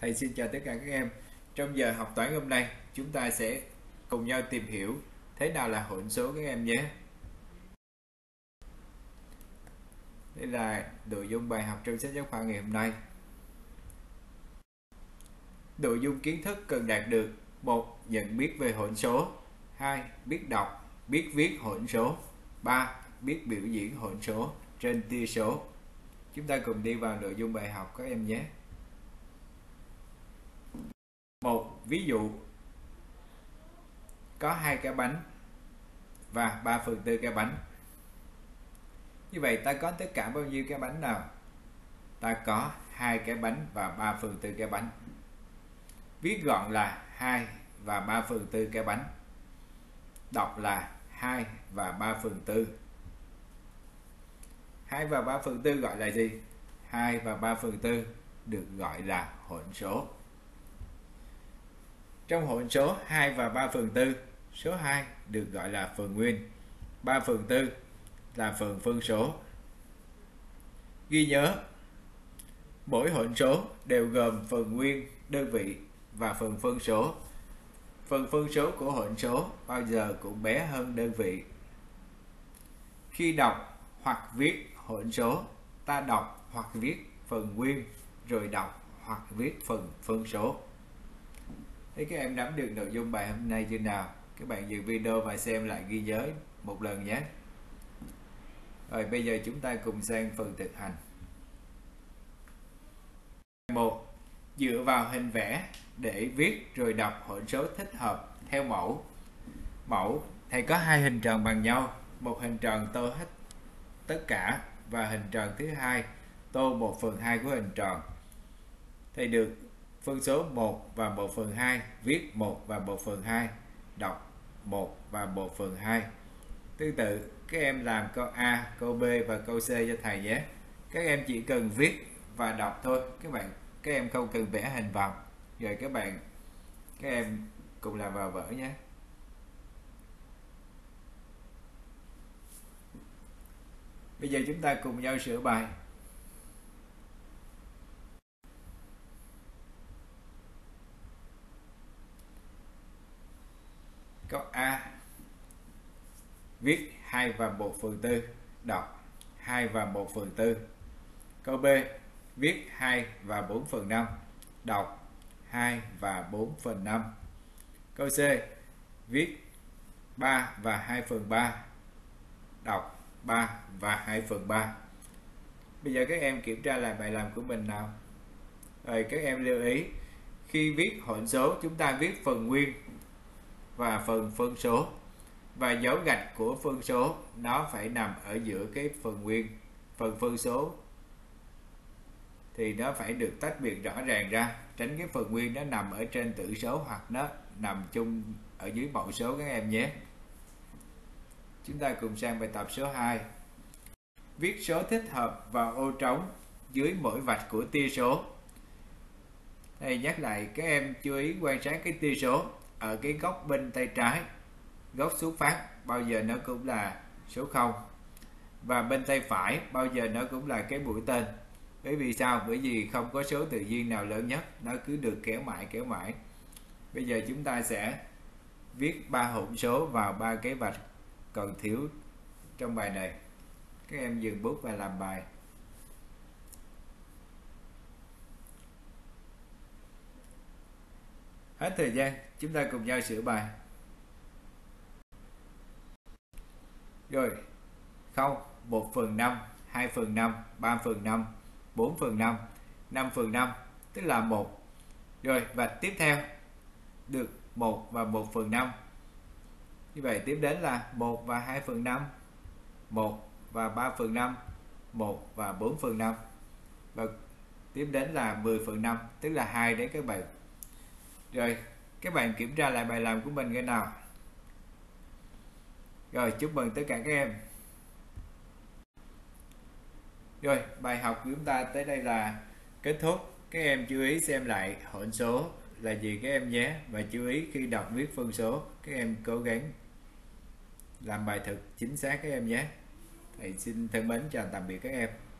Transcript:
Thầy xin chào tất cả các em. Trong giờ học toán hôm nay, chúng ta sẽ cùng nhau tìm hiểu thế nào là hỗn số các em nhé. Đây là nội dung bài học trong sách giáo khoa ngày hôm nay. Nội dung kiến thức cần đạt được: 1. Nhận biết về hỗn số. 2. Biết đọc, biết viết hỗn số. 3. Biết biểu diễn hỗn số trên tia số. Chúng ta cùng đi vào nội dung bài học các em nhé. Một ví dụ: có 2 cái bánh và 3/4 cái bánh. Như vậy ta có tất cả bao nhiêu cái bánh nào? Ta có 2 cái bánh và 3/4 cái bánh. Viết gọn là 2 và 3/4 cái bánh. Đọc là 2 và 3/4. 2 và 3/4 gọi là gì? 2 và 3/4 được gọi là hỗn số. Trong hỗn số 2 và 3/4, số 2 được gọi là phần nguyên, 3/4 là phần phân số. Ghi nhớ, mỗi hỗn số đều gồm phần nguyên, đơn vị và phần phân số. Phần phân số của hỗn số bao giờ cũng bé hơn đơn vị. Khi đọc hoặc viết hỗn số, ta đọc hoặc viết phần nguyên rồi đọc hoặc viết phần phân số. Thế các em nắm được nội dung bài hôm nay chưa nào? Các bạn dừng video và xem lại ghi nhớ một lần nhé. Rồi bây giờ chúng ta cùng sang phần thực hành. 1. Dựa vào hình vẽ để viết rồi đọc hỗn số thích hợp theo mẫu. Mẫu thầy có 2 hình tròn bằng nhau, một hình tròn tô hết tất cả và hình tròn thứ hai tô 1/2 của hình tròn. Thầy được phân số 1 và 1/2, viết 1 và 1/2, đọc 1 và 1/2. Tương tự, các em làm câu A, câu B và câu C cho thầy nhé. Các em chỉ cần viết và đọc thôi, các em không cần vẽ hình vào. Rồi các em cùng làm vào vở nhé. Bây giờ chúng ta cùng nhau sửa bài. Câu A, viết 2 và 1/4, đọc 2 và 1/4. Câu B, viết 2 và 4/5, đọc 2 và 4/5. Câu C, viết 3 và 2/3, đọc 3 và 2/3. Bây giờ các em kiểm tra lại bài làm của mình nào. Rồi các em lưu ý, khi viết hỗn số chúng ta viết phần nguyên và phần phân số, và dấu gạch của phân số nó phải nằm ở giữa cái phần nguyên. Phần phân số thì nó phải được tách biệt rõ ràng ra, tránh cái phần nguyên nó nằm ở trên tử số hoặc nó nằm chung ở dưới mẫu số các em nhé. Chúng ta cùng sang bài tập số 2. Viết số thích hợp vào ô trống dưới mỗi vạch của tia số. Thầy nhắc lại, các em chú ý quan sát cái tia số ở cái góc bên tay trái. Góc xuất phát bao giờ nó cũng là số 0, và bên tay phải bao giờ nó cũng là cái mũi tên. Bởi vì sao? Bởi vì không có số tự nhiên nào lớn nhất, nó cứ được kéo mãi. Bây giờ chúng ta sẽ viết 3 hỗn số vào 3 cái vạch còn thiếu trong bài này. Các em dừng bút và làm bài. Hết thời gian, chúng ta cùng nhau sửa bài. Rồi, 0, 1/5, 2/5, 3/5, 4/5, 5/5, tức là 1. Rồi, vạch tiếp theo được 1 và 1/5. Như vậy tiếp đến là 1 và 2/5, 1 và 3/5, 1 và 4/5. Và tiếp đến là 10/5, tức là 2 đấy các bạn. Rồi, các bạn kiểm tra lại bài làm của mình cái nào. Rồi, chúc mừng tất cả các em. Rồi, bài học của chúng ta tới đây là kết thúc. Các em chú ý xem lại hỗn số là gì các em nhé. Và chú ý khi đọc viết phân số, các em cố gắng làm bài thực chính xác các em nhé. Thầy xin thân mến chào tạm biệt các em.